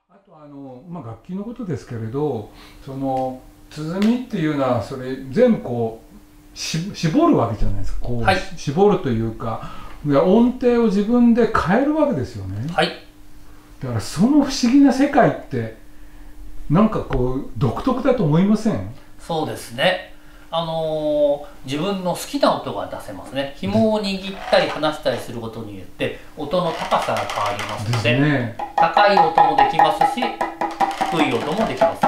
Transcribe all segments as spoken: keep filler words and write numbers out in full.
あとあの、まあ、楽器のことですけれど、その鼓っていうのはそれ全部こうし絞るわけじゃないですか。こう、はい、絞るというか音程を自分で変えるわけですよね。 はい。 だからその不思議な世界ってなんかこう独特だと思いません？ そうですね。あのー、自分の好きな音が出せますね。紐を握ったり離したりすることによって音の高さが変わりますので、ね、高い音もできますし低い音もできます。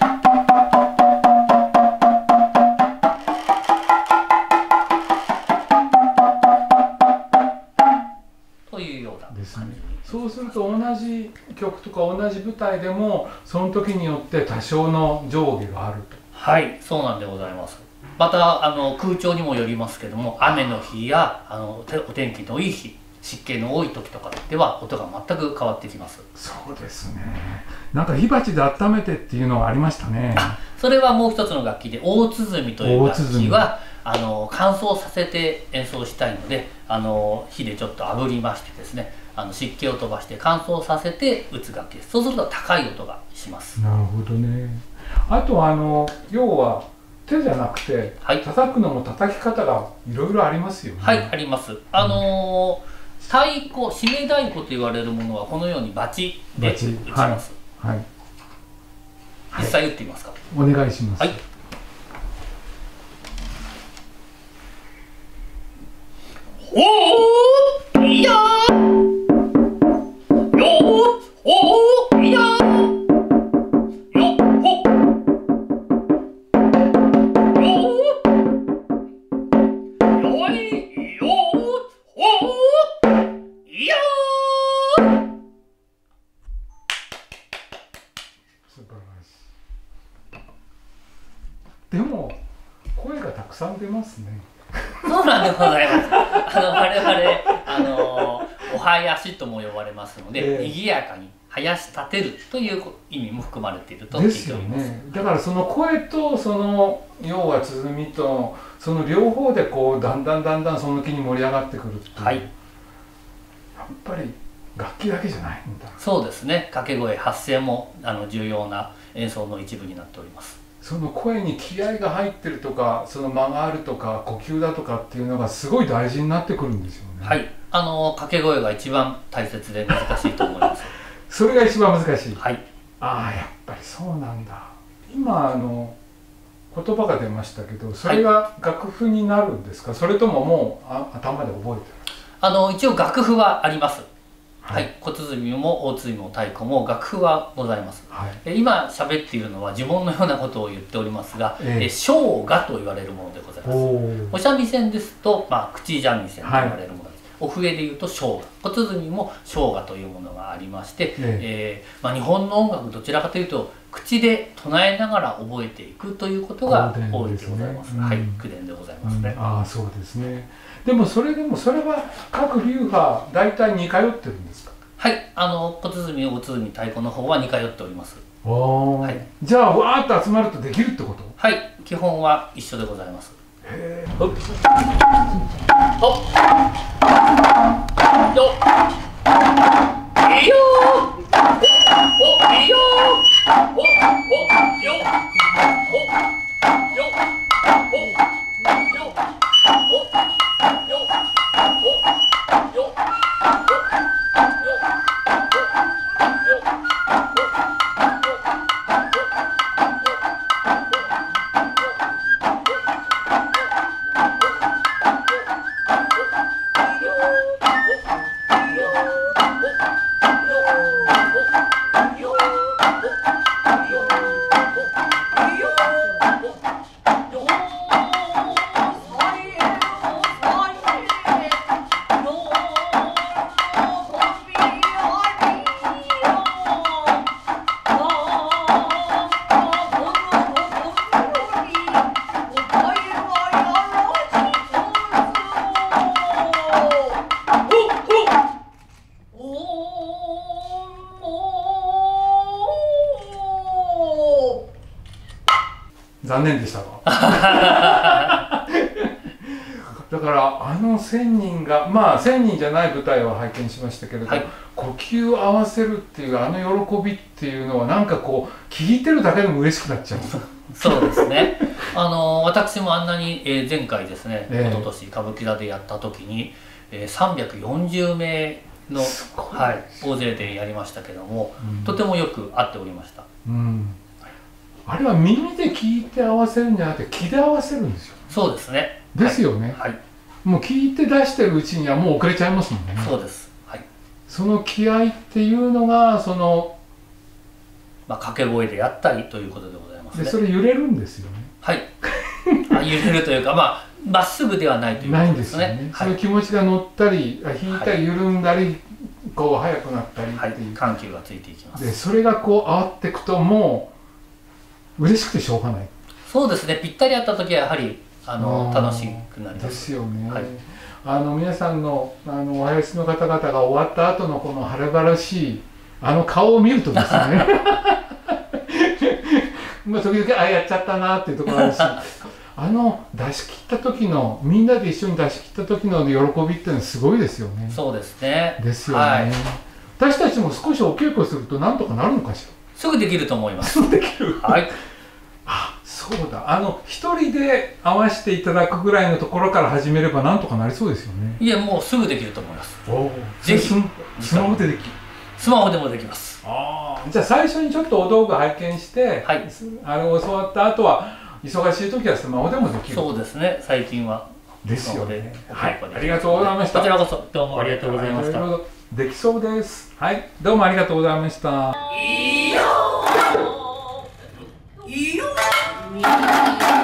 というような感じですね。 そうすると同じ曲とか同じ舞台でもその時によって多少の上下があると。 はい、そうなんでございます。またあの空調にもよりますけども、雨の日やあのお天気のいい日、湿気の多い時とかでは音が全く変わってきます。 そうですね。なんか火鉢で温めてっていうのがありましたね。 それはもう一つの楽器で大鼓という楽器はあの乾燥させて演奏したいので、あの火でちょっと炙りましてですね、あの湿気を飛ばして乾燥させて打つ楽器です。そうすると高い音がします。 なるほどね。あとあの要は手じゃなくて、はい、叩くのも叩き方がいろいろありますよね。 はい、あります。あのー、太鼓、締め太鼓と言われるものはこのようにバチで打ちます。はい。はい、実際打ってみますか。 お願いします。はい。 おーいやーよーおーいやーでも声がたくさん出ますね。 そうなんでございます。あの我々あのお囃子とも呼ばれますので、えー、賑やかに囃し立てるという意味も含まれていると聞いております。ですよね。 だからその声とその要は鼓とその両方でこうだんだんだんだんその気に盛り上がってくるっていう。はい。やっぱり楽器だけじゃないんだ。 そうですね。掛け声、発声もあの重要な演奏の一部になっております。 その声に気合が入ってるとか、その間があるとか呼吸だとかっていうのがすごい大事になってくるんですよね。 はい、あの掛け声が一番大切で難しいと思います。 それが一番難しい。 はい。ああ、やっぱりそうなんだ。今あの言葉が出ましたけど、それが楽譜になるんですか、はい、それとももうあ頭で覚えてる？ あの一応楽譜はあります。はい、小鼓も大鼓も太鼓も楽譜はございます。はい、今喋っているのは呪文のようなことを言っておりますが、えー、生姜と言われるものでございます。お三味線ですと、まあ、口三味線と言われるものです。はい、お笛でいうと生姜、小鼓も生姜というものがありまして、えーえーまあ、日本の音楽どちらかというと口で唱えながら覚えていくということが多いでございます。はい、口伝でございますね。 ああ、そうですね。でもそれでもそれは各流派大体似通ってるんですか？ はい、あの小鼓、大鼓、太鼓の方は似通っております。 はい、じゃあわーっと集まるとできるってこと？ はい、基本は一緒でございます。へえ。ほっ。ほっ。よ。いいよ。お、いいよ。お、お、よ。お、よ。お、よ。 残念でしたわ。だからあのせんにんがまあせんにんじゃない舞台は拝見しましたけれど、はい、 呼吸を合わせるっていうあの喜びっていうのはなんかこう聞いてるだけでも嬉しくなっちゃう。 そうですね。あの私もあんなに、えー、前回ですね、 えー、 一昨年歌舞伎座でやった時に、えー、さんびゃくよんじゅうめいの、はい、大勢でやりましたけども、うん、とてもよく合っておりました。うん、 あれは耳で聞いて合わせるんじゃなくて気で合わせるんですよ。 そうですね。 ですよね。 はい。 もう聞いて出してるうちにはもう遅れちゃいますもんね。 そうです。はい。 その気合っていうのがその、 まあ、掛け声であったりということでございますね。 でそれ揺れるんですよね。 はい。あ、揺れるというか、まあまっすぐではないということですね。ないんですよね。 はい、その気持ちが乗ったり、引いたり緩んだり、はい、こう速くなったりっていう、はい、 緩急がついていきます。 でそれがこう合っていくともう嬉しくてしょうがない。 そうですね。ぴったり合った時はやはりあの楽しくなります。 ですよね。 はい、 あの皆さんのあのお囃子の方々が終わった後のこの晴れ晴らしいあの顔を見るとですねまあ時々あやっちゃったなっていうところあるしあの出し切った時のみんなで一緒に出し切った時の喜びっていうのはすごいですよね。 そうですね。 ですよね、はい、私たちも少しお稽古するとなんとかなるのかしら。 すぐできると思います。 すぐできる。 はい。 あ、そうだ。あの一人で合わせていただくぐらいのところから始めればなんとかなりそうですよね。 いや、もうすぐできると思います。 おお。ぜひスマホでできる。 スマホでもできます。 ああ。じゃあ最初にちょっとお道具拝見して、はい、あの教わった後は忙しい時はスマホでもできる。 そうですね。最近はですよね。はい。ありがとうございました。 こちらこそどうもありがとうございました。 できそうです。はい。どうもありがとうございました。いいよ。いいよ。